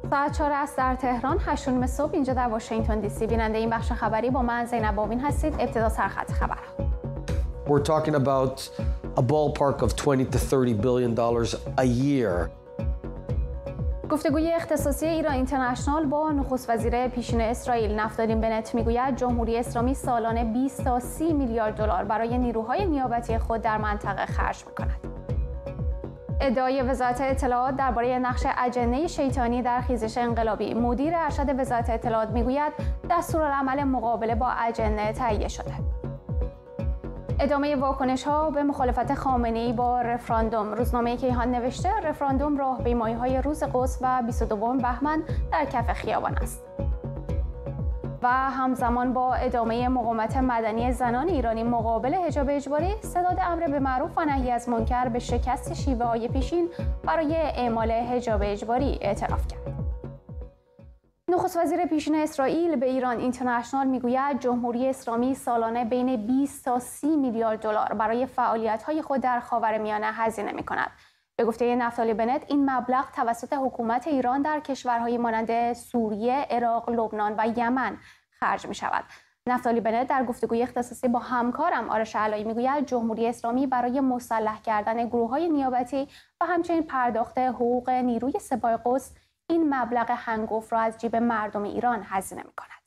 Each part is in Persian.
ساعت 4 است در تهران، 8 صبح اینجا در واشنگتن دی سی. بیننده این بخش خبری با من زینب آوین هستید. ابتدا سرخط خبرها. We're talking about a ballpark of 20 to 30 billion dollars a year. گفتگوی اختصاصی ایران اینترنشنال با نخست وزیر پیشین اسرائیل نفتالی بنت میگوید جمهوری اسلامی سالانه 20 تا 30 میلیارد دلار برای نیروهای نیابتی خود در منطقه خرج می‌کند. ادعای وزارت اطلاعات درباره نقش اجنه شیطانی در خیزش انقلابی. مدیر ارشد وزارت اطلاعات میگوید دستورالعمل مقابله با اجنه تهیه شده. ادامه واکنش‌ها به مخالفت خامنه‌ای با رفراندوم. روزنامه کیهان نوشته رفراندوم راهپیمایی‌های روز قدس و 22 بهمن در کف خیابان است. و همزمان با ادامه مقاومت مدنی زنان ایرانی مقابل حجاب اجباری، سداد امر به معروف و نهی از منکر به شکست شیوه‌های پیشین برای اعمال حجاب اجباری اعتراف کرد. نخست وزیر پیشین اسرائیل به ایران اینترنشنال میگوید جمهوری اسلامی سالانه بین 20 تا 30 میلیارد دلار برای فعالیت‌های خود در خاورمیانه هزینه می‌کند. به گفته نفتالی بنت این مبلغ توسط حکومت ایران در کشورهای مانند سوریه، عراق، لبنان و یمن خرج می‌شود. نفتالی بنت در گفتگوی اختصاصی با همکارم آرش علایی میگوید جمهوری اسلامی برای مسلح کردن گروه‌های نیابتی و همچنین پرداخت حقوق نیروی سپاه قدس این مبلغ هنگفت را از جیب مردم ایران هزینه می‌کند.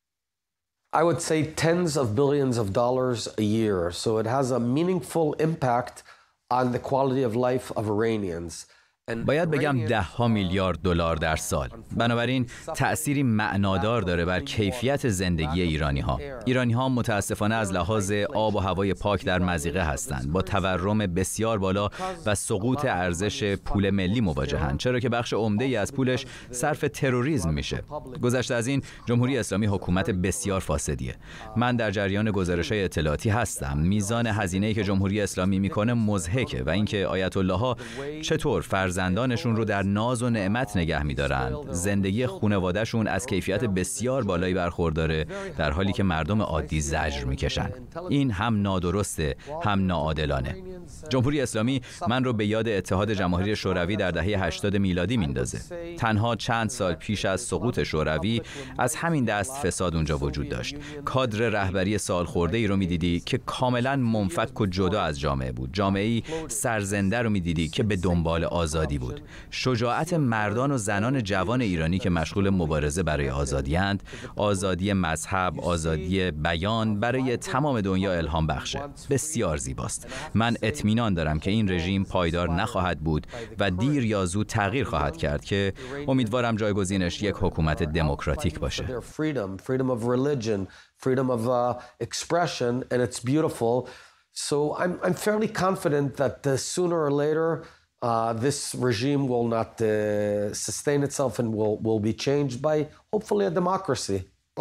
I would say tens of billions of dollars a year, so it has a meaningful impact on the quality of life of Iranians. باید بگم 10 میلیارد دلار در سال. بنابراین تأثیری معنادار داره بر کیفیت زندگی ایرانی‌ها. ایرانی‌ها متاسفانه از لحاظ آب و هوای پاک در مضیقه هستند. با تورم بسیار بالا و سقوط ارزش پول ملی مواجهند، چرا که بخش عمده‌ای از پولش صرف تروریسم میشه. گذشته از این، جمهوری اسلامی حکومت بسیار فاسدیه. من در جریان گزارش‌های اطلاعاتی هستم. میزان هزینه‌ای که جمهوری اسلامی میکنه مضحکه و اینکه آیت الله‌ها چطور فرزندانشون رو در ناز و نعمت نگه می‌دارند. زندگی خانواده‌شون از کیفیت بسیار بالایی برخورداره، در حالی که مردم عادی زجر می‌کشن. این هم نادرسته، هم ناعادلانه. جمهوری اسلامی من رو به یاد اتحاد جماهیر شوروی در دهه 80 میلادی میندازه. تنها چند سال پیش از سقوط شوروی از همین دست فساد اونجا وجود داشت. کادر رهبری سالخورده‌ای رو می‌دیدی که کاملاً منفک و جدا از جامعه بود. جامعه‌ای سرزنده رو می‌دیدی که به دنبال آزادی بود. شجاعت مردان و زنان جوان ایرانی که مشغول مبارزه برای آزادی‌اند، آزادی مذهب، آزادی بیان برای تمام دنیا الهام بخشه. بسیار زیباست. من اطمینان دارم که این رژیم پایدار نخواهد بود و دیر یا زود تغییر خواهد کرد که امیدوارم جایگزینش یک حکومت دموکراتیک باشه. Freedom of religion, freedom of expression, and it's beautiful. So I'm fairly confident that sooner or later this regime will not sustain itself and will be changed by hopefully a democracy.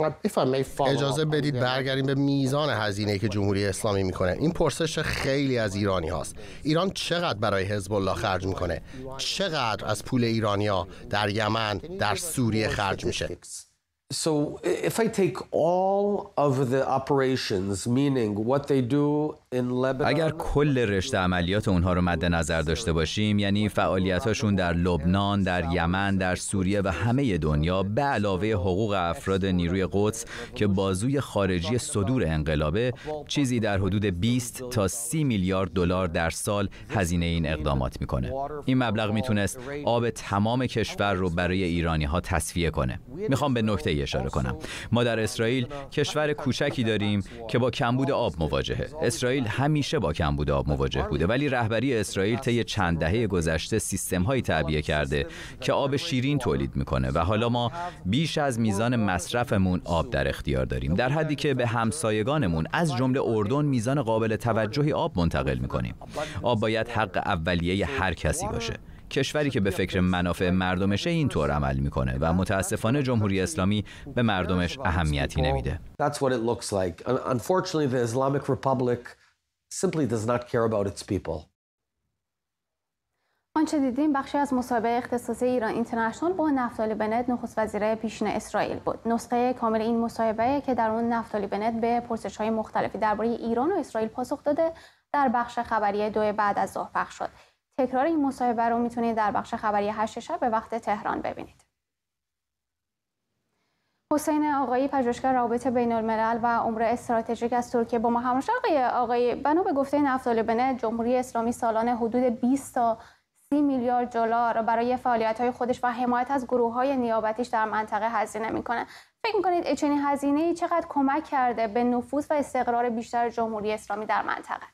اجازه بدید برگردیم به میزان هزینه‌ای که جمهوری اسلامی میکنه. این پرسش خیلی از ایرانی هاست. ایران چقدر برای حزب الله خرج میکنه؟ چقدر از پول ایرانیا در یمن، در سوریه خرج میشه؟ So if I take all of the operations, meaning what they do in Lebanon. اگر کل رشته عملیات اونها رو مد نظر داشته باشیم، یعنی فعالیتاشون در لبنان، در یمن، در سوریه و همه دنیا، به علاوه حقوق افراد نیروی قدس که بازوی خارجی صدور انقلابه، چیزی در حدود 20 تا 30 میلیارد دلار در سال هزینه این اقدامات میکنه. این مبلغ میتونست آب تمام کشور رو برای ایرانی‌ها تصفیه کنه. میخوام به نکته اشاره کنم. ما در اسرائیل کشور کوچکی داریم که با کمبود آب مواجهه. اسرائیل همیشه با کمبود آب مواجه بوده، ولی رهبری اسرائیل طی چند دهه گذشته سیستم‌هایی تعبیه کرده که آب شیرین تولید میکنه و حالا ما بیش از میزان مصرفمون آب در اختیار داریم، در حدی که به همسایگانمون از جمله اردن میزان قابل توجهی آب منتقل میکنیم. آب باید حق اولیه هر کسی باشه. کشوری که به فکر منافع مردمشه اینطور عمل میکنه و متاسفانه جمهوری اسلامی به مردمش اهمیتی نمیده. That's what it looks like. Unfortunately, the Islamic Republic simply does not care about its people. آنچه دیدیم بخشی از مصاحبه اختصاصی ایران اینترنشنال با نفتالی بنت نخست وزیر پیشین اسرائیل بود. نسخه کامل این مصاحبه که در اون نفتالی بنت به پرسش‌های مختلفی درباره ایران و اسرائیل پاسخ داده در بخش خبری 2 بعد از ظهر پخش شد. تکرار این مصاحبه رو میتونید در بخش خبری 8 شب به وقت تهران ببینید. حسین آقایی، پژوهشگر روابط بین الملل و امور استراتژیک از ترکیه با ما همراه. آقای بنا به گفته نفتالی بنت، جمهوری اسلامی سالانه حدود 20 تا 30 میلیارد دلار برای فعالیت‌های خودش و حمایت از گروه‌های نیابتیش در منطقه هزینه می‌کنه. فکر می‌کنید چنین هزینه‌ای چقدر کمک کرده به نفوذ و استقرار بیشتر جمهوری اسلامی در منطقه؟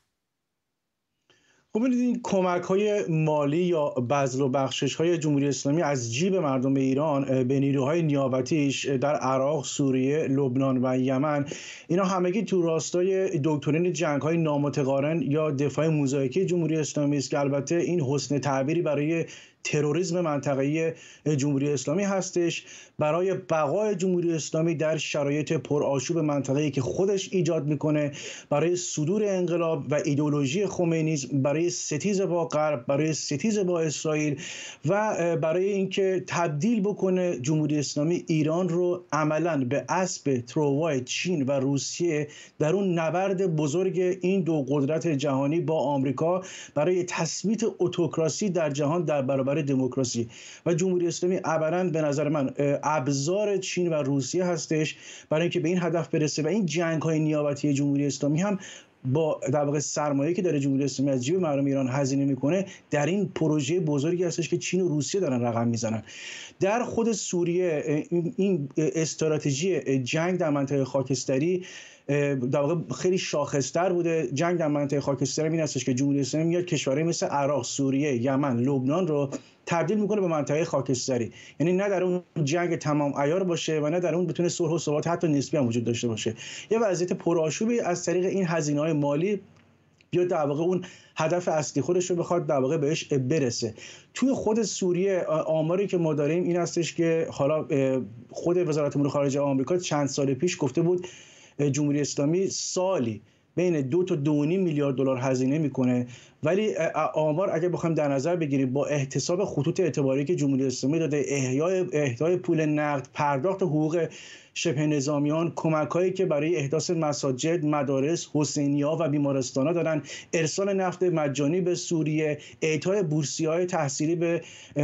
خب ببینید، این کمک‌های مالی یا بذل و بخشش‌های جمهوری اسلامی از جیب مردم ایران به نیروهای نیابتیش در عراق، سوریه، لبنان و یمن، اینا همگی تو راستای دکترین جنگ‌های نامتقارن یا دفاع موزاییکی جمهوری اسلامی است که البته این حسن تعبیری برای تروریسم منطقه‌ای جمهوری اسلامی هستش، برای بقای جمهوری اسلامی در شرایط پرآشوب منطقه‌ای که خودش ایجاد میکنه، برای صدور انقلاب و ایدئولوژی خمینیسم، برای ستیز با غرب، برای ستیز با اسرائیل و برای اینکه تبدیل بکنه جمهوری اسلامی ایران رو عملاً به اسب تروای چین و روسیه در اون نبرد بزرگ این دو قدرت جهانی با آمریکا برای تثبیت اتوکراسی در جهان در برابر دموکراسی. و جمهوری اسلامی عملاً به نظر من ابزار چین و روسیه هستش برای اینکه به این هدف برسه. و این جنگ‌های نیابتی جمهوری اسلامی هم با در واقع سرمایه‌ای که داره جمهوری اسلامی از جیب مردم ایران هزینه میکنه در این پروژه بزرگی هستش که چین و روسیه دارن رقم میزنن. در خود سوریه این استراتژی جنگ در منطقه خاکستری در واقع خیلی شاخص‌تر بوده. جنگ در منطقه خاکستری این هستش که جمهوری اسلامی میاد کشورهای مثل عراق، سوریه، یمن، لبنان رو تبدیل میکنه به منطقه خاکستری. یعنی نه در اون جنگ تمام عیار باشه و نه در اون بتونه صلح و ثبات حتی نسبی هم وجود داشته باشه. یه وضعیت پرآشوبی از طریق این هزینه‌های مالی یا در واقع اون هدف اصلی خودش رو بخواد در واقع بهش برسه. توی خود سوریه آماری که ما داریم این هستش که حالا خود وزارت امور خارجه آمریکا چند سال پیش گفته بود جمهوری اسلامی سالی بین 2 تا 2.5 میلیارد دلار هزینه میکنه، ولی آمار اگه بخوایم در نظر بگیریم با احتساب خطوط اعتباری که جمهوری اسلامی داده، اهدای پول نقد، پرداخت حقوق شبه نظامیان، کمک‌هایی که برای احداث مساجد، مدارس، حسینی‌ها و بیمارستان‌ها دادن، ارسال نفت مجانی به سوریه، اعطای بورسیه‌های تحصیلی به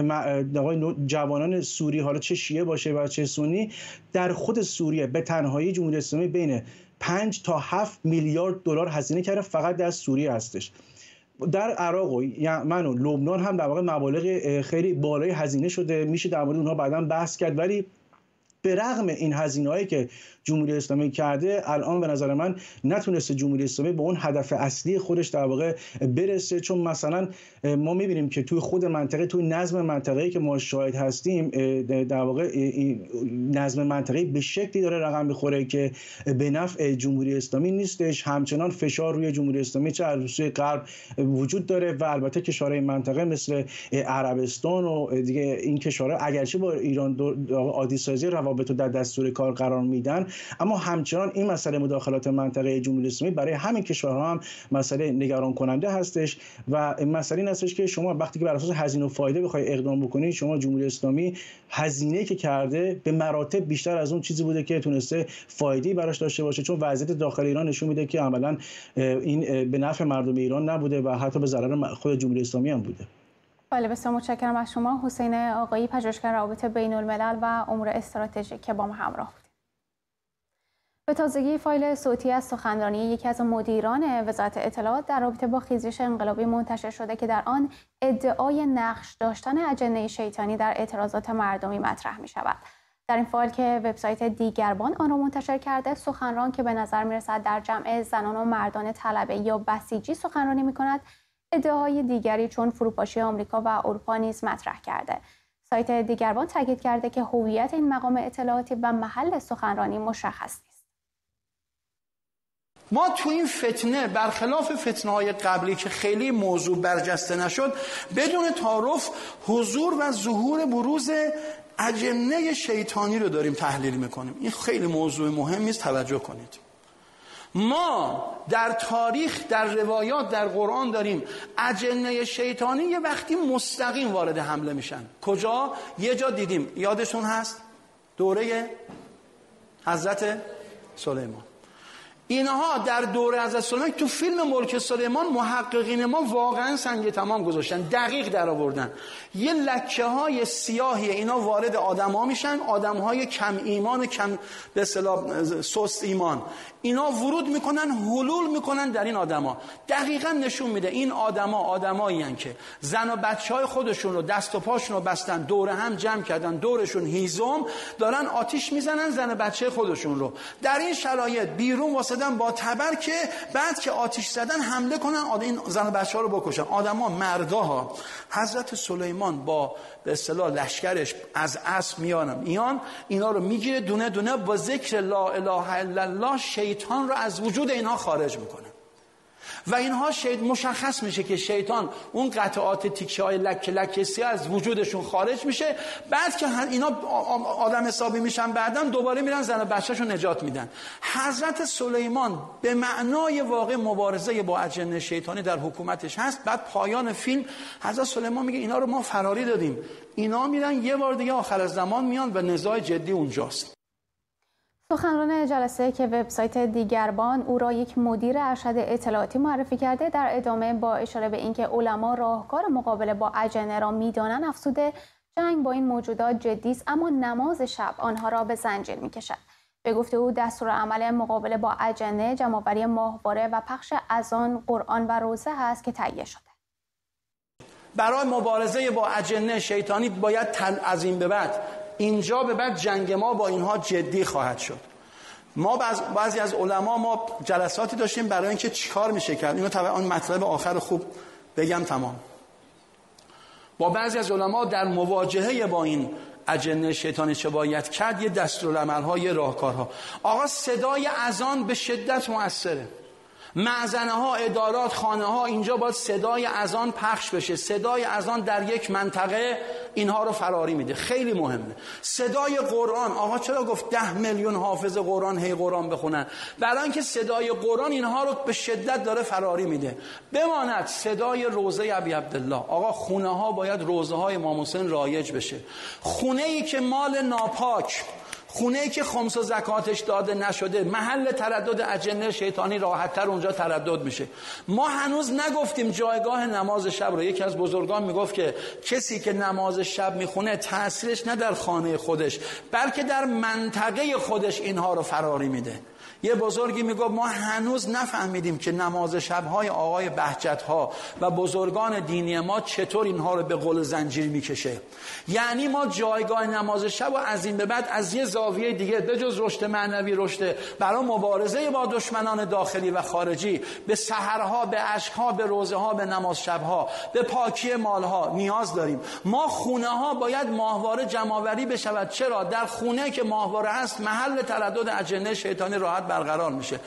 جوانان سوری، حالا چه شیعه باشه و چه سنی، در خود سوریه به تنهایی جمهوری اسلامی بین 5 تا 7 میلیارد دلار هزینه کرده فقط در سوریه هستش. در عراق و یمن و لبنان هم در واقع مبالغ خیلی بالای هزینه شده، میشه در مورد اونها بعداً بحث کرد. ولی به رغم این هزینه‌هایی که جمهوری اسلامی کرده، الان به نظر من نتونسته جمهوری اسلامی به اون هدف اصلی خودش در واقع برسه. چون مثلا ما می‌بینیم که توی خود منطقه، توی نظم منطقه‌ای که ما شاهد هستیم، در واقع نظم منطقه‌ای به شکلی داره رقم می‌خوره که به نفع جمهوری اسلامی نیستش. همچنان فشار روی جمهوری اسلامی چه از روسیه غرب وجود داره و البته کشورهای منطقه مثل عربستان و دیگه این کشورها اگرچه با ایران عادی‌سازی روابط رو در دستور کار قرار میدن، اما همچنان این مسئله مداخلات منطقه جمهوری اسلامی برای همین کشورها هم مسئله نگران کننده هستش. و مسئله این هستش که شما وقتی که بر اساس هزینه و فایده بخوای اقدام بکنید، شما جمهوری اسلامی هزینه‌ای که کرده به مراتب بیشتر از اون چیزی بوده که تونسته فایده‌ای براش داشته باشه. چون وضعیت داخل ایران نشون میده که عملاً این به نفع مردم ایران نبوده و حتی به ضرر خود جمهوری اسلامی هم بوده. بله، بسیار متشکرم از شما حسین آقایی، پژوهشگر روابط بین الملل و امور استراتژیک که با ما همراه بودید. به تازگی فایل صوتی از سخنرانی یکی از مدیران وزارت اطلاعات در رابطه با خیزش انقلابی منتشر شده که در آن ادعای نقش داشتن اجنده شیطانی در اعتراضات مردمی مطرح می شود. در این فایل که وبسایت دیگربان آن را منتشر کرده، سخنران که به نظر می رسد در جمع زنان و مردان طلبه یا بسیجی سخنرانی می کند، ادعاهای دیگری چون فروپاشی آمریکا و اروپا نیز مطرح کرده. سایت دیگربان تاکید کرده که هویت این مقام اطلاعاتی و محل سخنرانی مشخص نیست. ما تو این فتنه برخلاف فتنه‌های قبلی که خیلی موضوع برجسته نشد، بدون تعارف حضور و ظهور بروز اجنه شیطانی رو داریم تحلیل میکنیم. این خیلی موضوع مهمی است، توجه کنید. ما در تاریخ، در روایات، در قرآن داریم اجنه شیطانی یه وقتی مستقیم وارد حمله میشن. کجا؟ یه جا دیدیم، یادشون هست؟ دوره حضرت سلیمان. اینها در دوره حضرت سلیمان تو فیلم ملک سلیمان محققین ما واقعا سنگ تمام گذاشتن، دقیق در آوردن. یه لکه های سیاهی اینا وارد آدم‌ها میشن، آدم‌های کم ایمان، کم به اصطلاح سست ایمان، اینا ورود میکنن، حلول میکنن در این آدما. دقیقاً نشون میده این آدمایی هستند که زن و بچهای خودشون رو دست و پاشون رو بستن، دور هم جمع کردن، دورشون هیزم دارن آتیش میزنن زن و بچه خودشون رو. در این شرایط بیرون واسدن با تبر که بعد که آتیش زدن حمله کنن این زن و بچه‌ها رو بکشن. آدما مرداها. حضرت سلیمان با به اصطلاح لشکرش از اسب میان اینا رو میگیره، دونه دونه با ذکر لا اله الا الله شیطان رو از وجود اینها خارج میکنه و اینها مشخص میشه که شیطان اون قطعات تیکه های لکه سیاه از وجودشون خارج میشه. بعد که اینا آدم حسابی میشن بعداً دوباره میرن زن و بچه‌شون نجات میدن. حضرت سلیمان به معنای واقع مبارزه با اجنه شیطانی در حکومتش هست. بعد پایان فیلم حضرت سلیمان میگه اینا رو ما فراری دادیم، اینا میرن یه بار دیگه آخر الزمان میان و نزاع جدی اونجاست. سخنران جلسه که وبسایت دیگربان او را یک مدیر ارشد اطلاعاتی معرفی کرده، در ادامه با اشاره به اینکه علما راهکار مقابله با اجنه را میدانند افزوده جنگ با این موجودات جدی است اما نماز شب آنها را به زنجیر میکشد. به گفته او دستورالعمل مقابله با اجنه جمع‌آوری ماهواره و پخش اذان، قرآن و روزه است که تهیه شده. برای مبارزه با اجنه شیطانی باید از این به بعد اینجا به بعد جنگ ما با اینها جدی خواهد شد. ما بعضی از علما ما جلساتی داشتیم برای اینکه چیکار میشه کرد. اینو طبعا مطلب آخر خوب بگم تمام. با بعضی از علما در مواجهه با این اجنه شیطانی چه باید کرد، یه دستورالعمل‌ها، یه راهکارها. آقا صدای اذان به شدت مؤثره. معزنه ها، ادارات، خانه ها، اینجا باید صدای اذان پخش بشه. صدای اذان در یک منطقه اینها رو فراری میده، خیلی مهمه. صدای قرآن، آقا چرا گفت 10 میلیون حافظ قرآن هی قرآن بخونن؟ برای اینکه صدای قرآن اینها رو به شدت داره فراری میده. بماند صدای روزه ابی عبدالله. آقا خونه ها باید روزه های امام حسین رایج بشه. خونه ای که مال ناپاک، خونه‌ای که خمس و زکاتش داده نشده، محل تردد اجنه شیطانی راحت‌تر اونجا تردد میشه. ما هنوز نگفتیم جایگاه نماز شب رو. یکی از بزرگان میگفت که کسی که نماز شب میخونه تأثیرش نه در خانه خودش بلکه در منطقه خودش اینها رو فراری میده. یه بزرگی میگفت ما هنوز نفهمیدیم که نماز شب‌های آقای بهجت‌ها و بزرگان دینی ما چطور اینها رو به قل زنجیر میکشه. یعنی ما جایگاه نماز شب و از این به بعد از یه زاویه دیگه به جز رشد معنوی، رشد برای مبارزه با دشمنان داخلی و خارجی، به سحرها، به اشک‌ها، به روزه‌ها، به نماز شب‌ها، به پاکی مال‌ها نیاز داریم. ما خونه‌ها باید ماهواره جمع‌آوری بشود. چرا؟ در خونه که ماهواره هست محل تردد اجنه شیطانی راحت برقرار میشه.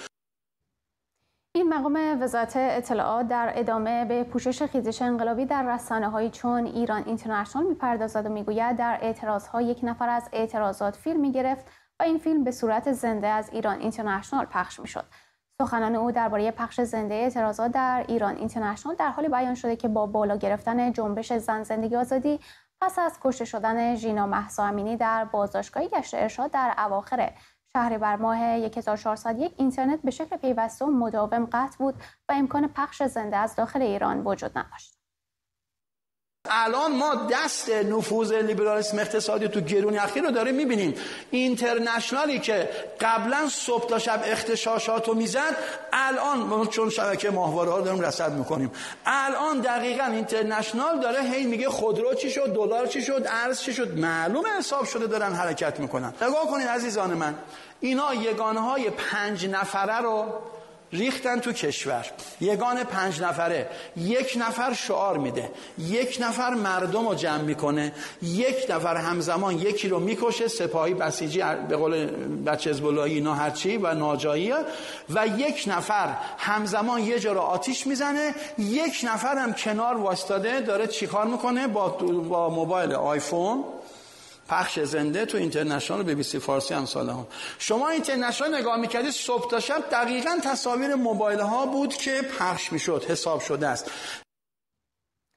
این مقام وزارت اطلاعات در ادامه به پوشش خیزش انقلابی در رسانه‌هایی چون ایران اینترنشنال میپردازد و میگوید در اعتراضها یک نفر از اعتراضات فیلم میگرفت و این فیلم به صورت زنده از ایران اینترنشنال پخش میشد. سخنان او درباره پخش زنده اعتراضات در ایران اینترنشنال در حالی بیان شده که با بالا گرفتن جنبش زن زندگی آزادی پس از کشته شدن ژینا مهسا امینی در بازداشتگاه گشت ارشاد در اواخر شهریور ماه 1401 اینترنت به شکل پیوسته و مداوم قطع بود و امکان پخش زنده از داخل ایران وجود نداشت. الان ما دست نفوذ لیبرالیسم اقتصادی تو گرونی اخیر رو داریم میبینیم. اینترنشنالی که قبلا صبح تا شب اختشاشات رو میزد، الان چون شبکه ماهواره ها رو داریم رصد میکنیم، الان دقیقاً اینترنشنال داره هی میگه خودرو چی شد، دلار چی شد، ارز چی شد. معلومه حساب شده دارن حرکت میکنن. نگاه کنید عزیزان من، اینا یگانهای 5 نفره رو ریختن تو کشور. یگان 5 نفره، 1 نفر شعار میده، 1 نفر مردم رو جمع میکنه، 1 نفر همزمان یکی رو میکشه، سپاهی بسیجی به قول بچه حزب اللهی اینا هرچی و ناجایی، و 1 نفر همزمان یه جا رو آتیش میزنه، 1 نفر هم کنار وایستاده داره چیکار میکنه با موبایل آیفون پخش زنده تو اینترنشنال و BBC فارسی امثال هم. شما اینترنشنال نگاه میکردید صبح تا شب دقیقاً تصاویر موبایل ها بود که پخش میشد، حساب شده است.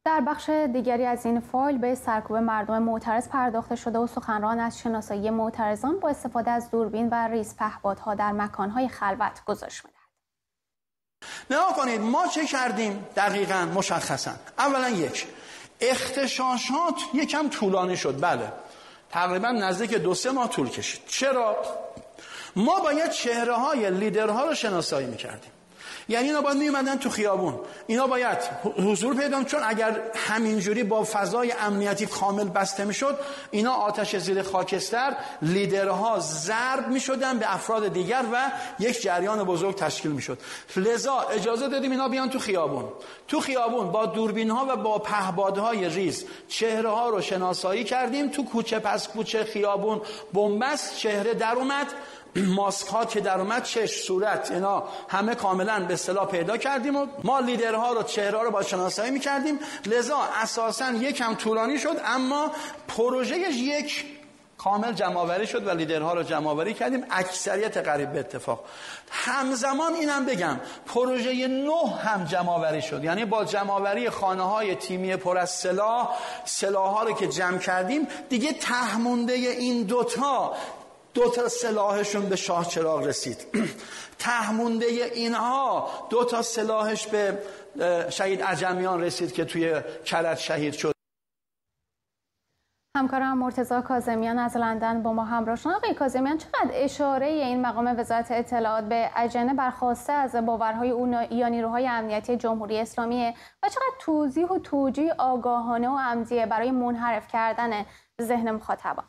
در بخش دیگری از این فایل به سرکوب مردم معترض پرداخته شده و سخنران از شناسایی معترضان با استفاده از دوربین و ریز پهپادها در مکانهای خلوت گزارش می‌دهد. نگاه کنید ما چه کردیم دقیقاً مشخصاً. اولا اغتشاشات یکم طولانی شد. بله تقریبا نزدیک 2-3 ماه طول کشید. چرا؟ ما باید چهره‌های لیدرها رو شناسایی می‌کردیم. یعنی اینا باید میومدن تو خیابون، اینا باید حضور پیدا کنن، چون اگر همینجوری با فضای امنیتی کامل بسته میشد اینا آتش زیر خاکستر، لیدرها ضرب میشدن به افراد دیگر و یک جریان بزرگ تشکیل میشد. لذا اجازه دادیم اینا بیان تو خیابون با دوربین ها و با پهپادهای ریز چهره ها رو شناسایی کردیم. تو کوچه پس کوچه خیابون بنبست، چهره در اومد، ماسک ها که در اومد، چشم، صورت، اینا همه کاملا به اصطلاح پیدا کردیم و ما لیدرها رو چهره رو با شناسایی می‌کردیم. لذا اساساً یکم طولانی شد اما پروژه یک کامل جمع‌آوری شد و لیدرها رو جمع‌آوری کردیم، اکثریت قریب به اتفاق. همزمان اینم بگم پروژه 9 هم جمع‌آوری شد، یعنی با جمع‌آوری خانه‌های تیمی پر از سلاح‌ها رو که جمع کردیم دیگه تهمونده این دوتا سلاحشون به شاه چراغ رسید. تهمونده اینها 2 سلاحش به شهید عجمیان رسید که توی کرج شهید شد. همکارم مرتضی کاظمیان از لندن با ما همراه شدن. آقای کاظمیان، چقدر اشاره این مقام وزارت اطلاعات به اجنه برخواسته از باورهای یا نیروهای امنیتی جمهوری اسلامی و چقدر توضیح و توجیه آگاهانه و عمدیه برای منحرف کردن ذهن مخاطبان؟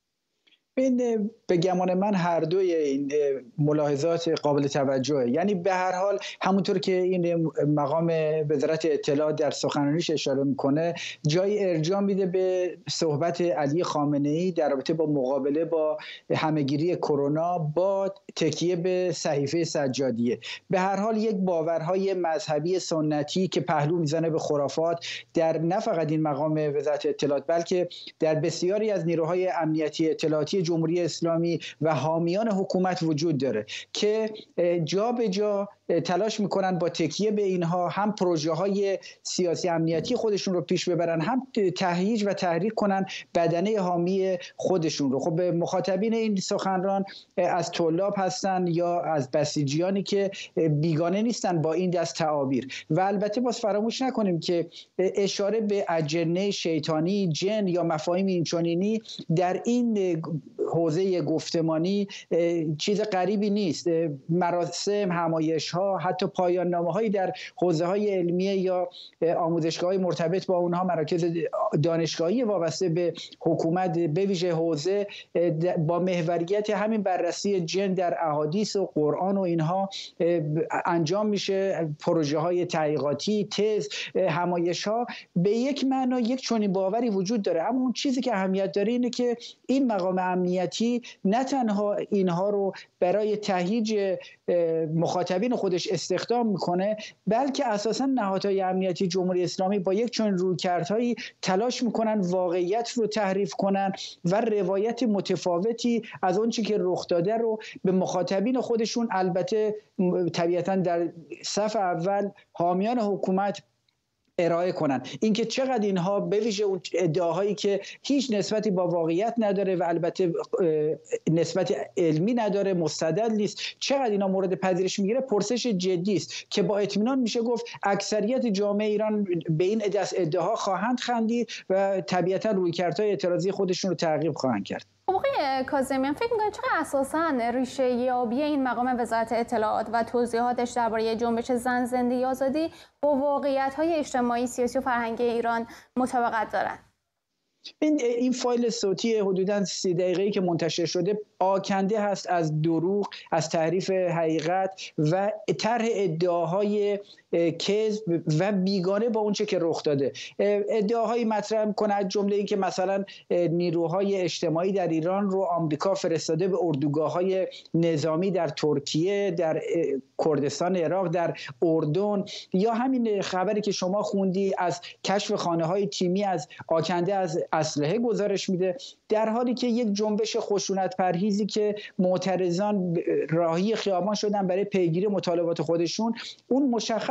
این به گمان من هر دوی این ملاحظات قابل توجهه. یعنی به هر حال همونطور که این مقام وزارت اطلاعات در سخنرانیش اشاره میکنه، جای ارجاع میده به صحبت علی خامنه‌ای در رابطه با مقابله با همهگیری کرونا با تکیه به صحیفه سجادیه. به هر حال یک باورهای مذهبی سنتی که پهلو میزنه به خرافات در نه فقط این مقام وزارت اطلاعات بلکه در بسیاری از نیروهای امنیتی اطلاعاتی جمهوری اسلامی و حامیان حکومت وجود داره که جا به جا تلاش میکنن با تکیه به اینها هم پروژه های سیاسی امنیتی خودشون رو پیش ببرن، هم تهییج و تحریک کنن بدنه حامی خودشون رو. خب مخاطبین این سخنران از طلاب هستن یا از بسیجیانی که بیگانه نیستن با این دست تعابیر. و البته باز فراموش نکنیم که اشاره به اجنه شیطانی، جن یا مفاهیم اینچنینی در این حوزه گفتمانی چیز غریبی نیست. مراسم، همایش‌ها، حتی پایان نامه‌هایی در حوزه‌های علمیه یا آموزشگاه‌های مرتبط با اونها، مراکز دانشگاهی وابسته به حکومت به ویژه حوزه، با محوریت همین بررسی جن در احادیث و قرآن و اینها انجام میشه. پروژه‌های تحقیقاتی، تز، همایش‌ها به یک معنا یک چنین باوری وجود داره. اما اون چیزی که اهمیت داره اینه که این مقام امنیتی نه تنها اینها رو برای تهییج مخاطبین خودش استخدام میکنه، بلکه اساسا نهادهای امنیتی جمهوری اسلامی با یک چنین رویکردهایی تلاش میکنن واقعیت رو تحریف کنن و روایت متفاوتی از اون چیزی که رخ داده رو به مخاطبین خودشون، البته طبیعتا در صف اول حامیان حکومت، ارائه کنن. اینکه چقدر اینها به ویژه اون ادعاهایی که هیچ نسبتی با واقعیت نداره و البته نسبت علمی نداره، مستدل نیست، چقدر اینا مورد پذیرش میگیره پرسش جدی است که با اطمینان میشه گفت اکثریت جامعه ایران به این ادعاها خواهند خندید و طبیعتا رویکردهای اعتراضی خودشون رو تعقیب خواهند کرد. آقای کاظمیان، فکر می‌کنید چقدر اساساً ریشه یابی این مقام وزارت اطلاعات و توضیحاتش درباره جنبش زن، زندگی، آزادی با واقعیت‌های اجتماعی، سیاسی و فرهنگی ایران مطابقت دارند؟ این فایل صوتی حدوداً 30 دقیقه‌ای که منتشر شده آکنده هست از دروغ، از تحریف حقیقت و طرح ادعاهای کذب و بیگانه با اونچه که رخ داده. ادعاهایی مطرح می‌کنه از جمله این که مثلا نیروهای اجتماعی در ایران رو آمریکا فرستاده به اردوگاه‌های نظامی در ترکیه، در کردستان عراق، در اردن، یا همین خبری که شما خوندی از کشف خانه‌های تیمی از آکنده از اسلحه گزارش میده، در حالی که یک جنبش خشونت پرهیزی که معترضان راهی خیابان شدن برای پیگیری مطالبات خودشون، اون مشخص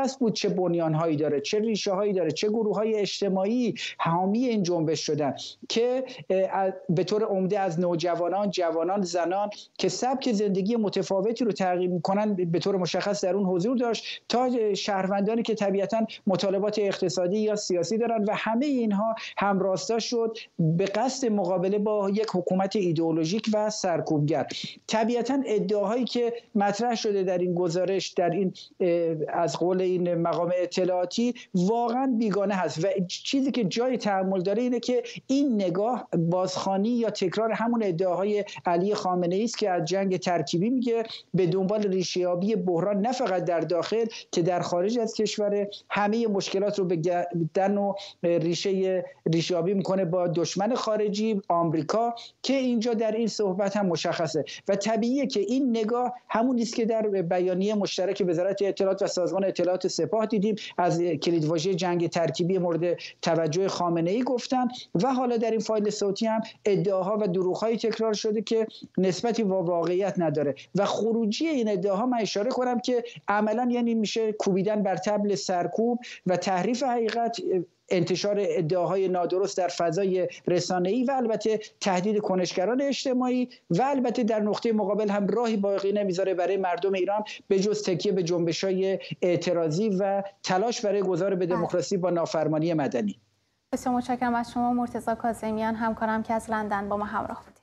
مشخص بود چه بنیانهایی داره، چه ریشه هایی داره، چه گروه های اجتماعی حامی این جنبش شدن که به طور عمده از نوجوانان، جوانان، زنان که سبک زندگی متفاوتی رو تغییر میکنن به طور مشخص در اون حضور داشت، تا شهروندانی که طبیعتاً مطالبات اقتصادی یا سیاسی دارن و همه اینها همراستا شد به قصد مقابله با یک حکومت ایدئولوژیک و سرکوبگر. طبیعتاً ادعاهایی که مطرح شده در این گزارش، در این از قول این مقام اطلاعاتی واقعاً بیگانه هست و چیزی که جای تأمل داره اینه که این نگاه بازخوانی یا تکرار همون ادعاهای علی خامنه‌ای است که از جنگ ترکیبی میگه به دنبال ریشه‌یابی بحران نه فقط در داخل که در خارج از کشور، همه مشکلات رو به گردن و ریشه‌یابی میکنه با دشمن خارجی آمریکا که اینجا در این صحبت هم مشخصه و طبیعیه که این نگاه همون است که در بیانیه مشترک وزارت اطلاعات و سازمان اطلاعات سپاه دیدیم از کلیدواژه جنگ ترکیبی مورد توجه خامنه‌ای گفتن و حالا در این فایل صوتی هم ادعاها و دروغ‌های تکرار شده که نسبتی با واقعیت نداره و خروجی این ادعاها من اشاره کنم که عملاً یعنی میشه کوبیدن بر طبل سرکوب و تحریف حقیقت، انتشار ادعاهای نادرست در فضای رسانه‌ای و البته تهدید کنشگران اجتماعی و البته در نقطه مقابل هم راهی باقی نمیذاره برای مردم ایران به جز تکیه به جنبش‌های اعتراضی و تلاش برای گذار به دموکراسی با نافرمانی مدنی. بسیار متشکرم از شما مرتضی کاظمیان، همکارم که از لندن با ما همراه بودید.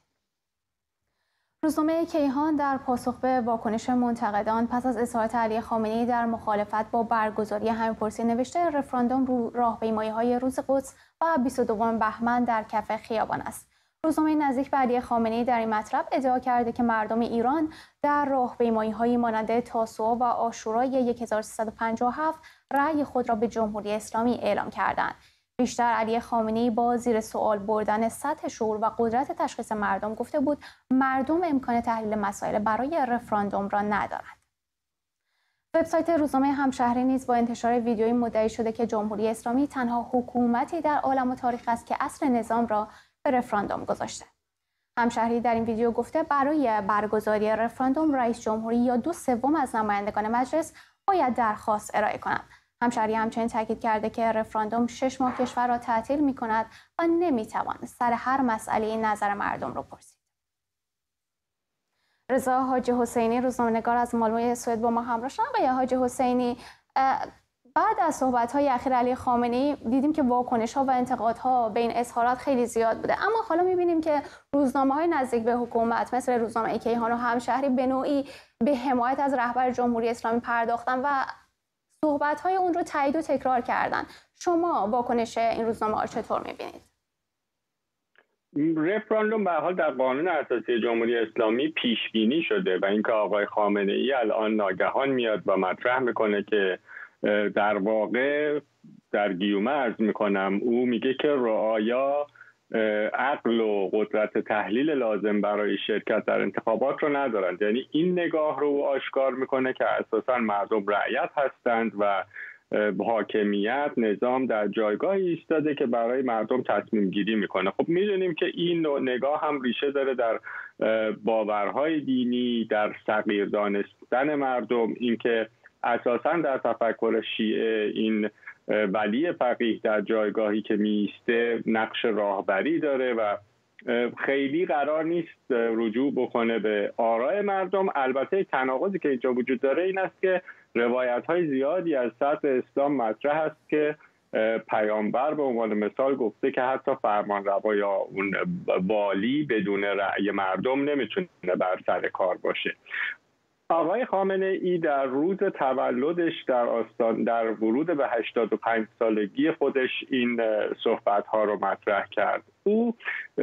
روزنامه کیهان در پاسخ به واکنش منتقدان پس از اظهارات علی خامنه‌ای در مخالفت با برگزاری همه‌پرسی نوشته رفراندوم رو راهپیمایی‌های روز قدس و 22 بهمن در کف خیابان است. روزنامه نزدیک به علی خامنه‌ای در این مطلب ادعا کرده که مردم ایران در راهپیمایی‌هایی مانند تاسوعا و عاشورای 1357 رأی خود را به جمهوری اسلامی اعلام کردند. بیشتر علی خامنه‌ای با زیر سوال بردن سطح شعور و قدرت تشخیص مردم گفته بود مردم امکان تحلیل مسائل برای رفراندوم را ندارند. وبسایت روزنامه همشهری نیز با انتشار ویدیویی مدعی شده که جمهوری اسلامی تنها حکومتی در عالم و تاریخ است که اصل نظام را به رفراندوم گذاشته. همشهری در این ویدیو گفته برای برگزاری رفراندوم رئیس جمهوری یا 2/3 از نمایندگان مجلس باید درخواست ارائه کنند. همشهری همچنین تاکید کرده که رفراندوم 6 ماه کشور را تعطیل می‌کند و نمی‌توان سر هر مسئله نظر مردم را پرسید. رضا حاجی حسینی روزنامه‌نگار از مالمو سوئد با ما همراه شدن. آقای حاجی حسینی، بعد از صحبت‌های اخیر علی خامنه‌ای دیدیم که واکنش‌ها و انتقادها به این اظهارات خیلی زیاد بوده، اما حالا می‌بینیم که روزنامه‌های نزدیک به حکومت مثل روزنامه کیهان و همشهری به نوعی به حمایت از رهبر جمهوری اسلامی پرداختن و صحبت‌های اون رو تایید و تکرار کردن. شما واکنش این روزنامه‌ها رو چطور می‌بینید؟ رفراندوم به هر حال در قانون اساسی جمهوری اسلامی پیش بینی شده و اینکه آقای خامنه‌ای الان ناگهان میاد و مطرح میکنه که در واقع در گیومه عرض میکنم او میگه که رعایا عقل و قدرت تحلیل لازم برای شرکت در انتخابات رو ندارند. یعنی این نگاه رو آشکار میکنه که اساساً مردم رعیت هستند و حاکمیت نظام در جایگاهی ایستاده که برای مردم تصمیم گیری میکنه. خب میدونیم که این نگاه هم ریشه داره در باورهای دینی، در صغیر دانستن مردم، اینکه اساساً در تفکر شیعه این ولی فقیه در جایگاهی که میسته نقش راهبری داره و خیلی قرار نیست رجوع بکنه به آراء مردم. البته تناقضی که اینجا وجود داره این است که روایت‌های زیادی از سطح اسلام مطرح است که پیامبر به عنوان مثال گفته که حتی فرمانروا یا اون والی بدون رأی مردم نمیتونه بر سر کار باشه. آقای خامنه‌ای در روز تولدش در ورود به 85 سالگی خودش این صحبت‌ها رو مطرح کرد. او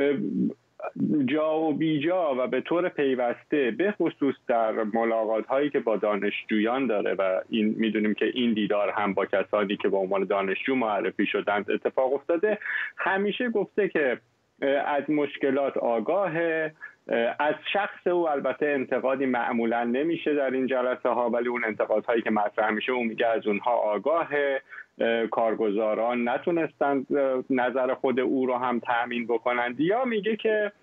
جا و بیجا و به طور پیوسته به خصوص در ملاقات‌هایی که با دانشجویان داره و این میدونیم که این دیدار هم با کسانی که به عنوان دانشجو معرفی شدند اتفاق افتاده، همیشه گفته که از مشکلات آگاهه. از شخص او البته انتقادی معمولا نمیشه در این جلسه ها، ولی اون انتقادهایی که مطرح میشه او میگه از اونها آگاهه. کارگزاران نتونستند نظر خود او رو هم تأمین بکنند، یا میگه که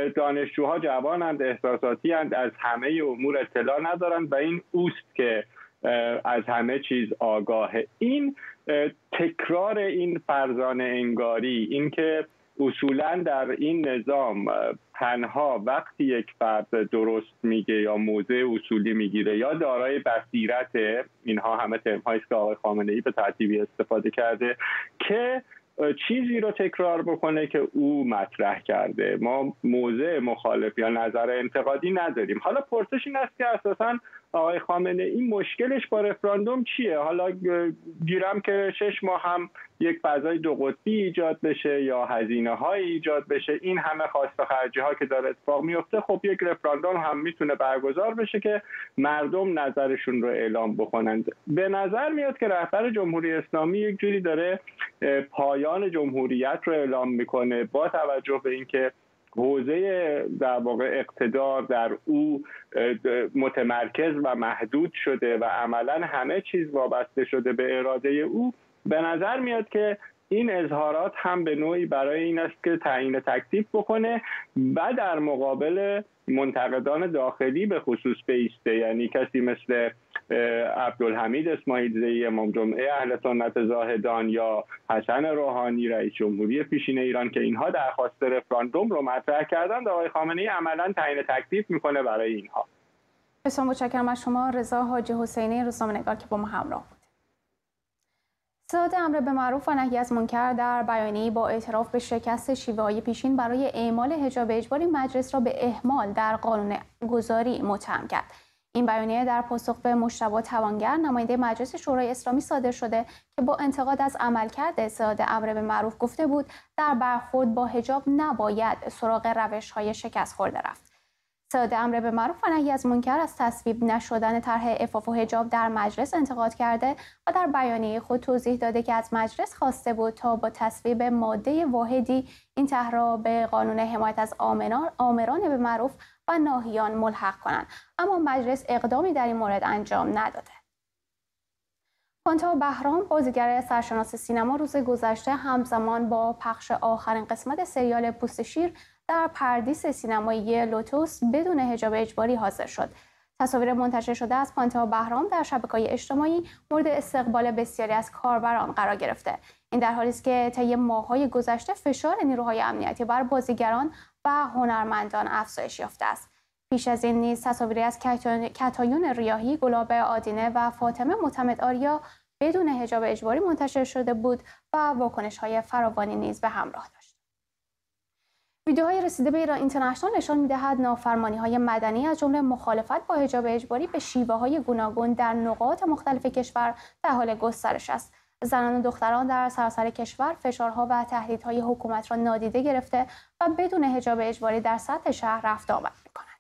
دانشجوها جوانند، احساساتی اند، از همه امور اطلاع ندارند و این اوست که از همه چیز آگاهه. این تکرار این فرزانه انگاری، این که اصولا در این نظام تنها وقتی یک فرد درست میگه یا موضع اصولی میگیره یا دارای بصیرت، اینها همه ترم‌هایی است که آقای خامنه‌ای به ترتیبی استفاده کرده، که چیزی رو تکرار بکنه که او مطرح کرده. ما موضع مخالف یا نظر انتقادی نداریم. حالا پرسش این است که اساساً آقای خامنه‌ای مشکلش با رفراندوم چیه؟ حالا گیرم که 6 ماه هم یک فضای دو قطبی ایجاد بشه یا هزینه‌های ایجاد بشه، این همه خواست و خرجی‌ها که داره اتفاق میفته، خب یک رفراندوم هم میتونه برگزار بشه که مردم نظرشون رو اعلام بکنند. به نظر میاد که رهبر جمهوری اسلامی یک جوری داره پایان جمهوریت رو اعلام میکنه، با توجه به اینکه حوزه در واقع اقتدار در او متمرکز و محدود شده و عملاً همه چیز وابسته شده به اراده او. به نظر میاد که این اظهارات هم به نوعی برای این است که تعیین تکلیف بکنه و در مقابل منتقدان داخلی به خصوص بیسته، یعنی کسی مثل عبدالحمید اسماعیل زئی، امام جمعه اهل سنت زاهدان یا حسن روحانی رئیس جمهوری پیشین ایران که اینها درخواست رفراندوم رو مطرح کردند، آقای خامنه‌ای عملاً تعیین تکلیف میکنه برای اینها. بسیار متشکرم از شما رضا حاجی حسینی، روزنامه‌نگار که با ما همراه بود. صداد امر به معروف و نهی از منکر در بیانیه‌ای با اعتراف به شکست شیوه‌های پیشین برای اعمال حجاب اجباری مجلس را به اهمال در قانون گذاری متهم کرد. این بیانیه در پاسخ به مجتبی توانگر، نماینده مجلس شورای اسلامی صادر شده که با انتقاد از عملکرد صداد امر به معروف گفته بود در برخورد با حجاب نباید سراغ روش‌های شکست خورده رفت. صداد امر به معروف و نهی از منکر از تصویب نشدن طرح عفاف و حجاب در مجلس انتقاد کرده و در بیانیه خود توضیح داده که از مجلس خواسته بود تا با تصویب ماده واحدی این طرح را به قانون حمایت از آمران به معروف و ناهیان ملحق کنند، اما مجلس اقدامی در این مورد انجام نداده. پانتا بهرام، بازیگر سرشناس سینما، روز گذشته همزمان با پخش آخرین قسمت سریال پوست شیر در پردیس سینمایی لوتوس بدون حجاب اجباری حاضر شد. تصاویر منتشر شده از پانتا بهرام در شبکه‌های اجتماعی مورد استقبال بسیاری از کاربران قرار گرفته. این در حالی است که طی ماه‌های گذشته فشار نیروهای امنیتی بر بازیگران و هنرمندان افزایش یافته است. پیش از این نیز تصاویری از کتایون ریاحی، گلاب آدینه و فاطمه معتمد آریا بدون حجاب اجباری منتشر شده بود و واکنش‌های فراوانی نیز به همراه داشت. ویدیوهای رسیده به ایران اینترنشنال نشان می‌دهد نافرمانی‌های مدنی از جمله مخالفت با حجاب اجباری به شیوه‌های گوناگون در نقاط مختلف کشور در حال گسترش است. زنان و دختران در سراسر کشور فشارها و تهدیدهای حکومت را نادیده گرفته و بدون حجاب اجباری در سطح شهر رفت آمد می‌کنند.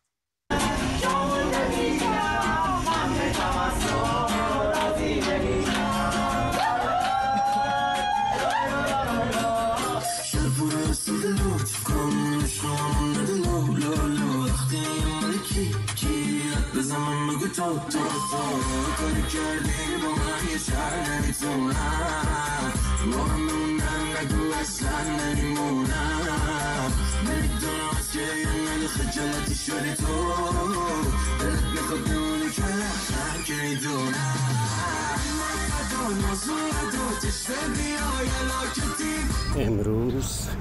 امروز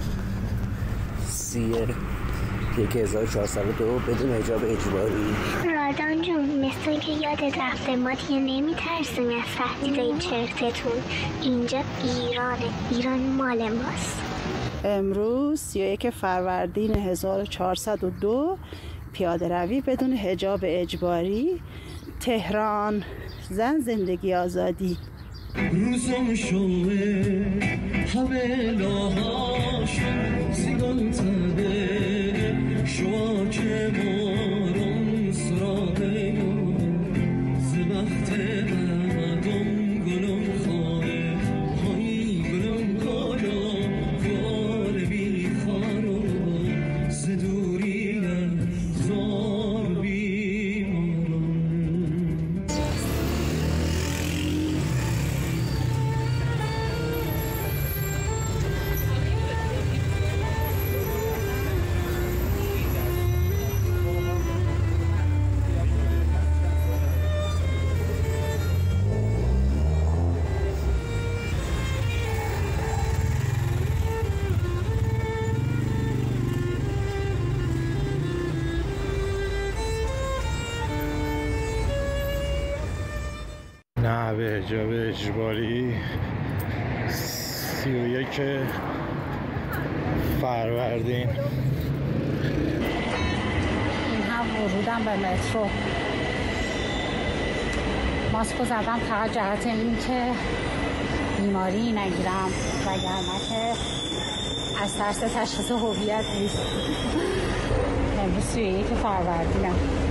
1402 بدون حجاب اجباری. رادان جون، مثل که یادت رفته ما دیگه نمیترسیم از تهدیدای چرتتون. اینجا ایرانه، ایران مال ماست. امروز 31 فروردین 1402 پیاده روی بدون حجاب اجباری، تهران، زن زندگی آزادی. روزم شوه همه لاهاش سیگان تده شوا که مارون سراغه ز وقت مردم گلم خواهه هایی گلم کارا وار بی خارو ز دوری زار بی مارون. نه به حجاب اجباری 31 فروردین. این هم ورودم به مترو. ماسکو زدم فقط جهت این که بیماری نگیرم، وگرنه که از ترس تشخیص هویت نیست. امروز 31 فروردینم.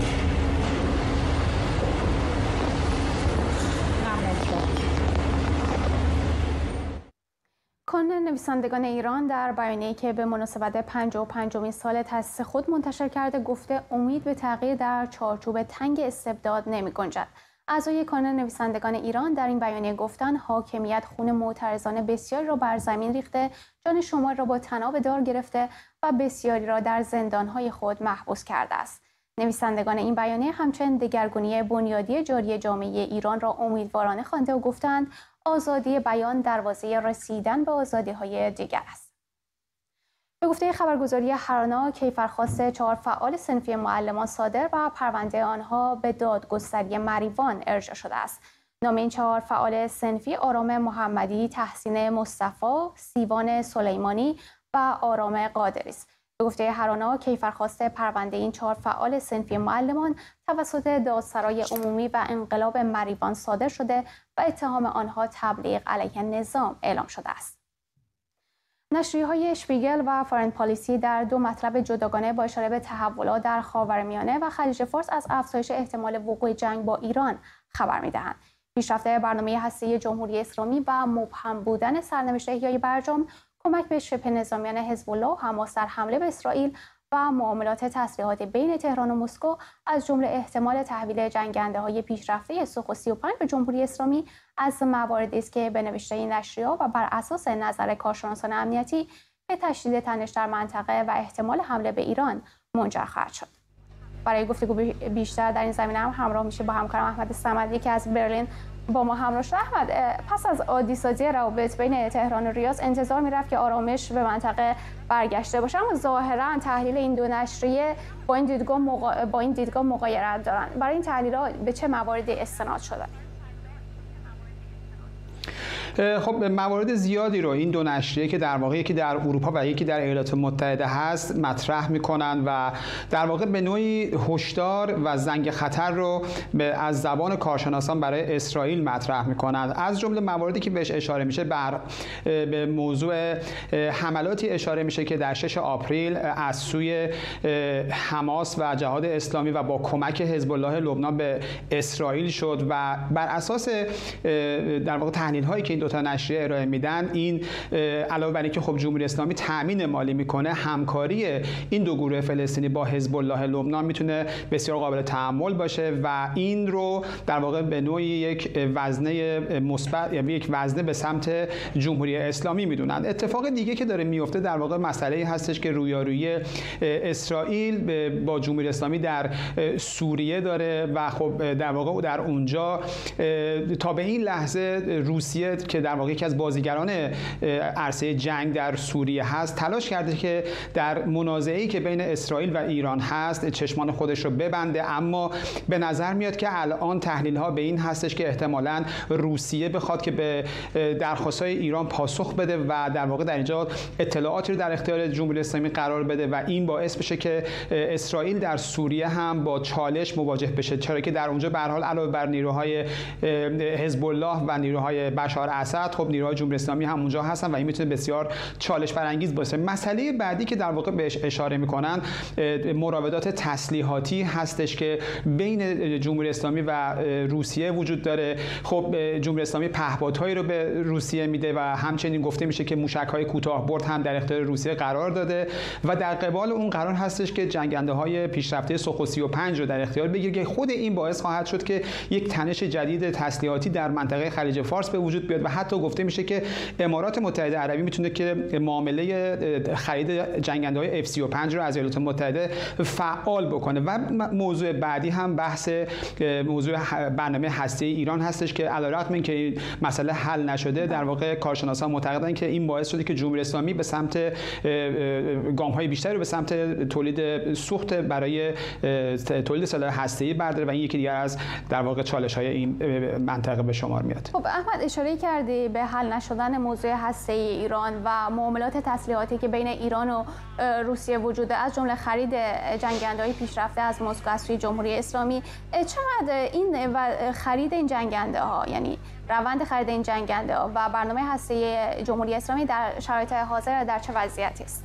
کانون نویسندگان ایران در بیانیه‌ای که به مناسبت 55مین سال تأسیس خود منتشر کرده گفته امید به تغییر در چارچوب تنگ استبداد نمی‌گنجد. اعضای کانون نویسندگان ایران در این بیانیه گفتند حاکمیت خون معترضان بسیاری را بر زمین ریخته، جان شماری را با طناب دار گرفته و بسیاری را در زندان‌های خود محبوس کرده است. نویسندگان این بیانیه همچنین دگرگونی بنیادی جاری جامعه ایران را امیدوارانه خوانده و گفتند آزادی بیان دروازه رسیدن به آزادی‌های دیگر است. به گفته خبرگزاری هرانا، کیفرخواست 4 فعال صنفی معلمان صادر و پرونده آنها به دادگستری مریوان ارجاع شده است. نام این 4 فعال صنفی آرام محمدی، تحسین مصطفی، سیوان سلیمانی و آرام قادری است. به گفته هرانا، کیفرخواست پرونده این 4 فعال صنفی معلمان توسط دادسرای عمومی و انقلاب مریوان صادر شده و اتهام آنها تبلیغ علیه نظام اعلام شده است. نشریه‌های اشپیگل و فارن پالیسی در 2 مطلب جداگانه با اشاره به تحولات در خاورمیانه و خلیج فارس از افزایش احتمال وقوع جنگ با ایران خبر می‌دهند. پیشرفت برنامه هسته‌ای جمهوری اسلامی و مبهم بودن سرنوشت احیای برجام، کمک به شبه نظامیان حزب الله و حماس در حمله به اسرائیل و معاملات تسلیحات بین تهران و مسکو از جمله احتمال تحویل جنگنده‌های پیشرفته سوخو 35 به جمهوری اسلامی از مواردی است که به نوشته این نشریه‌ها و بر اساس نظر کارشناسان امنیتی به تشدید تنش در منطقه و احتمال حمله به ایران منجر خواهد شد. برای گفتگو بیشتر در این زمینه هم همراه میشه با همکارم احمد صمدی که از برلین با ما همراه شد. احمد، پس از عادی‌سازی روابط بین تهران و ریاض انتظار میرفت که آرامش به منطقه برگشته باشه، اما ظاهرا تحلیل این 2 نشریه با این دیدگاه مغایرت دارن. برای این تحلیل‌ها به چه مواردی استناد شده؟ خب موارد زیادی رو این 2 نشریه که در واقع یکی در اروپا و یکی در ایالات متحده هست مطرح میکنن و در واقع به نوعی هشدار و زنگ خطر رو از زبان کارشناسان برای اسرائیل مطرح میکنن. از جمله مواردی که بهش اشاره میشه به موضوع حملاتی اشاره میشه که در 6 آپریل از سوی حماس و جهاد اسلامی و با کمک حزب الله لبنان به اسرائیل شد و بر اساس در واقع تحلیل هایی که این 2 تا نشریه ارائه میدن، این علاوه بر اینکه خب جمهوری اسلامی تامین مالی میکنه، همکاری این 2 گروه فلسطینی با حزب الله لبنان میتونه بسیار قابل تحمل باشه و این رو در واقع به نوعی یک وزنه مثبت یا یک وزنه به سمت جمهوری اسلامی میدونن. اتفاق دیگه که داره میفته در واقع مسئله هستش که رویارویی اسرائیل با جمهوری اسلامی در سوریه داره و خب در واقع در اونجا تا به این لحظه روسیه که در واقع یکی از بازیگران عرصه جنگ در سوریه هست تلاش کرده که در منازعه‌ای که بین اسرائیل و ایران هست چشمان خودش رو ببنده، اما به نظر میاد که الان تحلیل‌ها به این هستش که احتمالاً روسیه بخواد که به درخواست‌های ایران پاسخ بده و در واقع در اینجا اطلاعاتی رو در اختیار جمهوری اسلامی قرار بده و این باعث بشه که اسرائیل در سوریه هم با چالش مواجه بشه، چرا که در اونجا به هر حال علاوه بر نیروهای حزب الله و نیروهای بشار اسد خب نیروهای جمهوری اسلامی هم اونجا هستن و این میتونه بسیار چالش برانگیز باشه. مسئله بعدی که در واقع بهش اشاره میکنن مراودات تسلیحاتی هستش که بین جمهوری اسلامی و روسیه وجود داره. خب جمهوری اسلامی پهپادهایی رو به روسیه میده و همچنین گفته میشه که موشک‌های کوتاه برد هم در اختیار روسیه قرار داده و در قبال اون قرار هستش که جنگنده‌های پیشرفته سوخو 35 رو در اختیار بگیره که خود این باعث خواهد شد که یک تنش جدید تسلیحاتی در منطقه خلیج فارس به وجود بیاد و حتی گفته میشه که امارات متحده عربی میتونه که معامله خرید جنگنده‌های F-35 رو از ایالات متحده فعال بکنه. و موضوع بعدی هم بحث موضوع برنامه هسته‌ای ایران هستش که علیرغم اینکه این مسئله حل نشده، در واقع کارشناسان معتقدن که این باعث شده که جمهوری اسلامی به سمت گام‌های بیشتری رو به سمت تولید سوخت برای تولید سلاح هسته‌ای برداره و این یکی دیگر از در واقع چالش‌های این منطقه به شمار میاد. خب احمد، اشاره کردی به حل نشدن موضوع هسته‌ای ایران و معاملات تسلیحاتی که بین ایران و روسیه وجود داره، از جمله خرید جنگنده‌های پیشرفته از مسکو از سوی جمهوری اسلامی. چقدر این خرید این جنگنده‌ها، یعنی روند خرید این جنگنده‌ها و برنامه هسته‌ای جمهوری اسلامی در شرایط حاضر در چه وضعیتی است؟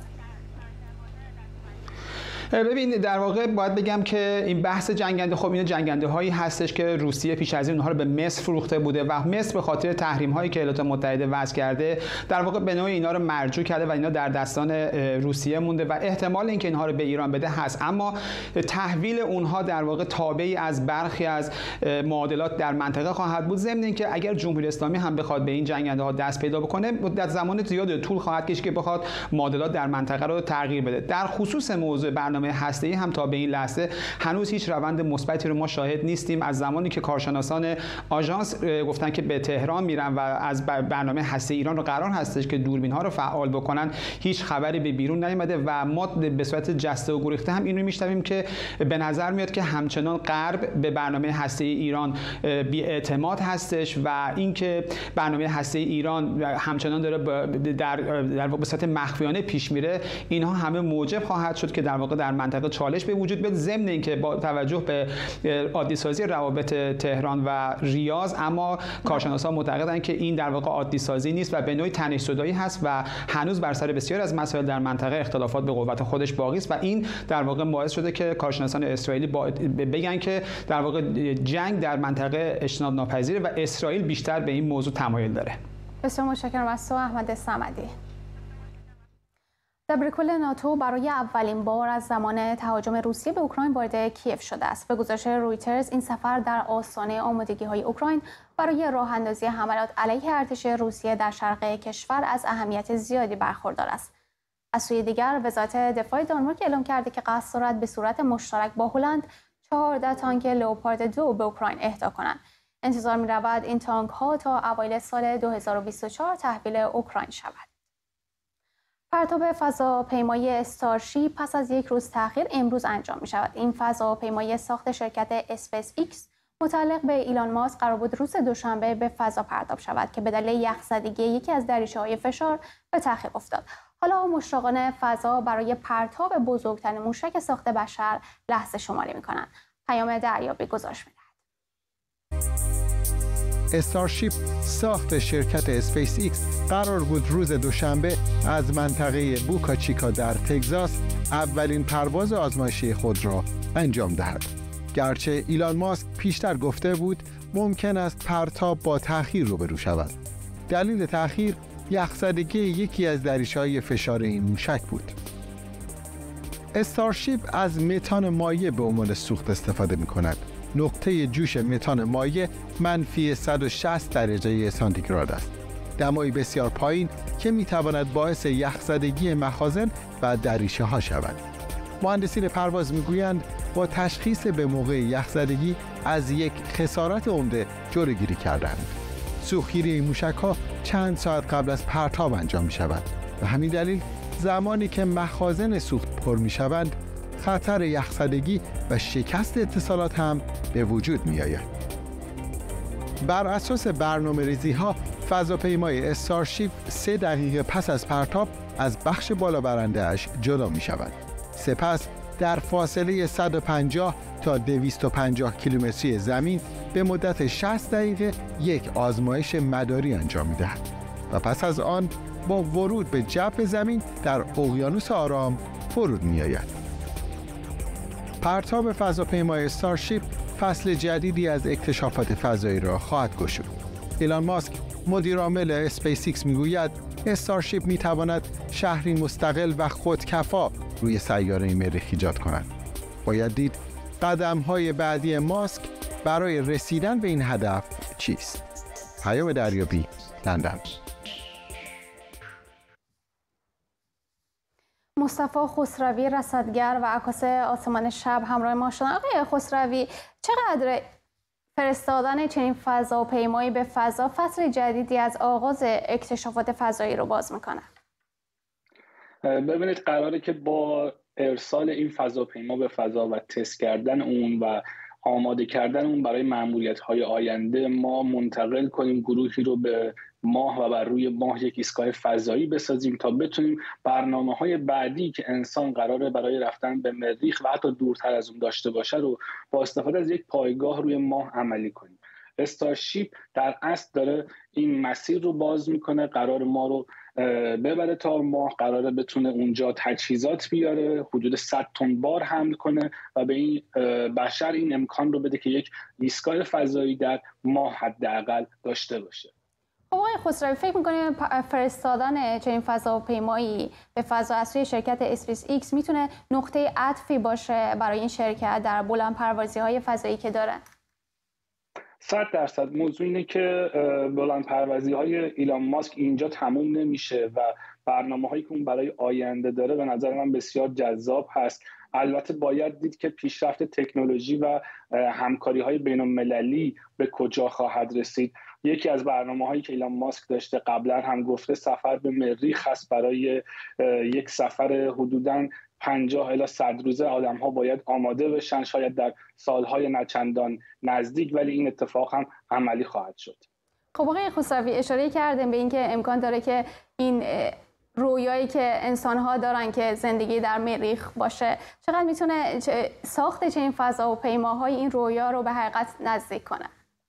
ببین، در واقع باید بگم که این بحث جنگنده، خب این جنگنده هایی هستش که روسیه پیش از این اونها رو به مصر فروخته بوده و مصر به خاطر تحریم هایی که ایالات متحده وضع کرده در واقع به نوعی اینا رو مرجوع کرده و اینا در دستان روسیه مونده و احتمال اینکه اینها رو به ایران بده هست، اما تحویل اونها در واقع تابعی از برخی از معادلات در منطقه خواهد بود، ضمن اینکه اگر جمهوری اسلامی هم بخواد به این جنگنده ها دست پیدا بکنه، مدت زمان زیادی طول خواهد کشید که بخواد معادلات در منطقه رو تغییر بده. در خصوص موضوع برنامه هسته‌ای هم تا به این لحظه هنوز هیچ روند مثبتی رو ما شاهد نیستیم. از زمانی که کارشناسان آژانس گفتن که به تهران میرن و از برنامه هسته‌ای ایران رو قرار هستش که دوربین ها رو فعال بکنن، هیچ خبری به بیرون نیامده و ما به صورت جسته و گریخته هم این رو میشنویم که به نظر میاد که همچنان غرب به برنامه هسته‌ای ایران بی‌اعتماد هستش و اینکه برنامه هسته‌ای ایران همچنان داره در واقع به صورت مخفیانه پیش میره، اینها همه موجب خواهد شد که در واقع در منطقه چالش به وجود بیاد، ضمن اینکه با توجه به عادی سازی روابط تهران و ریاض، اما کارشناسان معتقدن که این در واقع عادی سازی نیست و به نوعی تنش‌زدایی هست و هنوز بر سر بسیار از مسائل در منطقه اختلافات به قوت خودش باقی است و این در واقع باعث شده که کارشناسان اسرائیلی بگن که در واقع جنگ در منطقه اجتناب ناپذیره و اسرائیل بیشتر به این موضوع تمایل داره. بسیار متشکرم از تو احمد صمدی. دبیرکل ناتو برای اولین بار از زمان تهاجم روسیه به اوکراین وارد کیف شده است. به گزارش رویترز، این سفر در آستانه آمادگی‌های اوکراین برای راه اندازی حملات علیه ارتش روسیه در شرق کشور از اهمیت زیادی برخوردار است. از سوی دیگر، وزارت دفاع دانمارک اعلام کرده که قصد دارد به صورت مشترک با هلند 14 تانک لئوپارد 2 به اوکراین اهدا کنند. انتظار می‌رود این تانک‌ها تا اوایل سال 2024 تحویل اوکراین شود. پرتاب فضاپیمایی استارشیپ پس از یک روز تأخیر امروز انجام می شود. این فضاپیمایی ساخت شرکت اسپیس ایکس متعلق به ایلان ماسک قرار بود روز دوشنبه به فضا پرتاب شود که به دلیل یخزدگی یکی از دریچه‌های فشار به تأخیر افتاد. حالا مشتاقان فضا برای پرتاب بزرگترین موشک ساخت بشر لحظه شماری می کنند. پیام دریابی گزارش می دهد. استارشیپ ساخت شرکت اسپیس ایکس قرار بود روز دوشنبه از منطقه بوکا چیکا در تگزاس اولین پرواز آزمایشی خود را انجام دهد. گرچه ایلان ماسک پیشتر گفته بود ممکن است پرتاب با تأخیر روبرو شود. دلیل تأخیر یخزدگی یکی از دریچه‌های فشار این موشک بود. استارشیپ از متان مایع به عنوان سوخت استفاده می‌کند. نقطه جوش متان مایع منفی 160 درجه سانتیگراد است. دمایی بسیار پایین که میتواند باعث یخزدگی مخازن و دریچه ها شود. مهندسین پرواز میگویند با تشخیص به موقع یخزدگی از یک خسارت عمده جلوگیری کردند. سوختگیری این موشک ها چند ساعت قبل از پرتاب انجام می شود و همین دلیل زمانی که مخازن سوخت پر می شوند خطر یخزدگی و شکست اتصالات هم به وجود می آید. بر اساس برنامه‌ریزی ها فضاپیمای استارشیپ 3 دقیقه پس از پرتاب از بخش بالا برنده اش جدا می شود. سپس در فاصله 150 تا 250 کیلومتری زمین به مدت 60 دقیقه یک آزمایش مداری انجام می دهد و پس از آن با ورود به جو زمین در اقیانوس آرام فرود می آید. پرتاب فضاپیمای استارشیپ فصل جدیدی از اکتشافات فضایی را خواهد گشود. ایلان ماسک مدیر عامل اسپیس ایکس میگوید استارشیپ میتواند شهری مستقل و خودکفا روی سیاره مریخ ایجاد کند. باید دید قدم‌های بعدی ماسک برای رسیدن به این هدف چیست؟ پیام دریابی لندن. مصطفی خسروی، رصدگر و عکاس آسمان شب همراه ما شدن. آقای خسروی، چقدر فرستادن چنین فضاپیمایی به فضا فصل جدیدی از آغاز اکتشافات فضایی رو باز میکنه؟ ببینید، قراره که با ارسال این فضاپیما به فضا و تست کردن اون و آماده کردن اون برای مأموریت‌های آینده ما منتقل کنیم گروهی رو به ماه و بر روی ماه یک ایستگاه فضایی بسازیم تا بتونیم برنامه‌های بعدی که انسان قراره برای رفتن به مریخ و حتی دورتر از اون داشته باشه رو با استفاده از یک پایگاه روی ماه عملی کنیم. استارشیپ در اصل داره این مسیر رو باز میکنه، قرار ما رو ببره تا ماه، قراره بتونه اونجا تجهیزات بیاره، حدود 100 تن بار حمل کنه و به این بشر این امکان رو بده که یک ایستگاه فضایی در ماه حداقل داشته باشه. آقای خسروی، فکر می‌کنید فرستادن چنین فضاپیمایی به فضا از سوی شرکت اسپیس ایکس میتونه نقطه عطفی باشه برای این شرکت در بلندپروازی‌های فضایی که داره؟ 100% موضوع اینه که بلندپروازی‌های ایلان ماسک اینجا تموم نمیشه و برنامه‌هایی که اون برای آینده داره به نظر من بسیار جذاب هست. البته باید دید که پیشرفت تکنولوژی و همکاری‌های بین‌المللی به کجا خواهد رسید. یکی از برنامه‌هایی که ایلان ماسک داشته قبلا هم گفته سفر به مریخ هست. برای یک سفر حدوداً 50 الی 100 روزه آدم‌ها باید آماده بشن، شاید در سال‌های نچندان نزدیک، ولی این اتفاق هم عملی خواهد شد. خب آقای خسروی، اشاره کردیم به اینکه امکان داره که این رویایی که انسان‌ها دارن که زندگی در مریخ باشه، چقدر میتونه ساخت چنین فضاپیماهای این رویا رو به حقیقت نزدیک کنه؟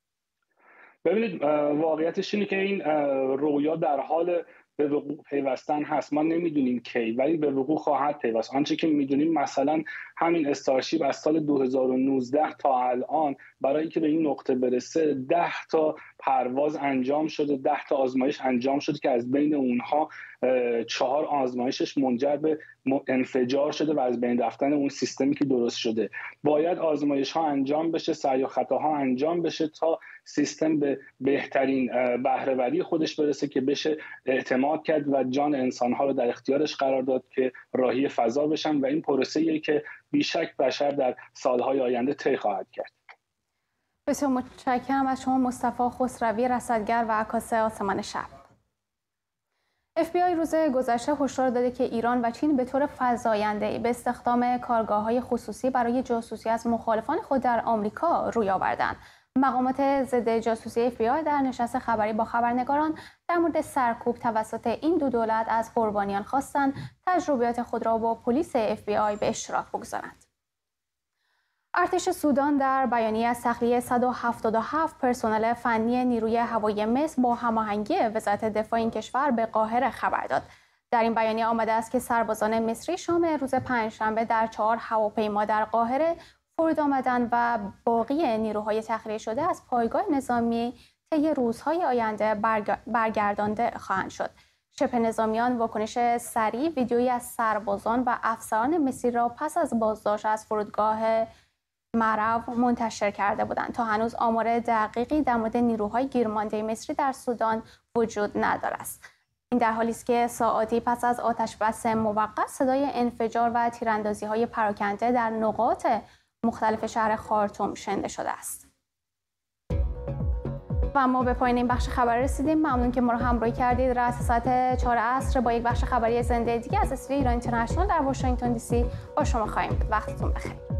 ببینید، واقعیتش اینه که این رویا در حال به وقوع پیوستن هست. ما نمیدونیم کی، ولی به وقوع خواهد پیوست. آنچه که میدونیم مثلا همین استارشیپ از سال 2019 تا الان برای اینکه به این نقطه برسه 10 تا پرواز انجام شده، 10 تا آزمایش انجام شده که از بین اونها 4 آزمایشش منجر به انفجار شده و از بین رفتن اون سیستمی که درست شده. باید آزمایش ها انجام بشه، سعی و خطاها انجام بشه تا سیستم به بهترین بهره‌وری خودش برسه که بشه اعتماد کرد و جان انسان‌ها رو در اختیارش قرار داد که راهی فضا بشن و این پروسه‌ایه که بیشک بشر در سالهای آینده طی خواهد کرد. بسیار متشکرم از شما مصطفی خسروی، رصدگر و عکاس آسمان شب. FBI روز گذشته هشدار داده که ایران و چین به طور فزاینده به استخدام کارگاه‌های خصوصی برای جاسوسی از مخالفان خود در آمریکا روی آوردند. مقامات ضد جاسوسی FBI در نشست خبری با خبرنگاران در مورد سرکوب توسط این دو دولت از قربانیان خواستند تجربیات خود را با پلیس FBI به اشتراک بگذارند. ارتش سودان در بیانیه از تخلیه 177 پرسنل فنی نیروی هوایی مصر با هماهنگی وزارت دفاع این کشور به قاهره خبر داد. در این بیانیه آمده است که سربازان مصری شام روز پنجشنبه در 4 هواپیما در قاهره فرود آمدند و باقی نیروهای تخلیه شده از پایگاه نظامی طی روزهای آینده برگردانده خواهند شد. شبه نظامیان واکنش سریع ویدیویی از سربازان و افسران مصری را پس از بازداشت از فرودگاه مرو منتشر کرده بودند. تا هنوز آمار دقیقی در مورد نیروهای گیرمانده مصری در سودان وجود ندارد است. این در حالی است که ساعاتی پس از آتشبس موقت صدای انفجار و تیراندازی‌های پراکنده در نقاط مختلف شهر خارتوم شنیده شده است. و ما به پایان این بخش خبری رسیدیم. ممنون که ما رو همراهی کردید. رأس ساعت 4 عصر با یک بخش خبری زنده دیگه از استودیوی ایران اینترنشنال در واشنگتن دی سی با شما خواهیم بود. وقتتون بخیر.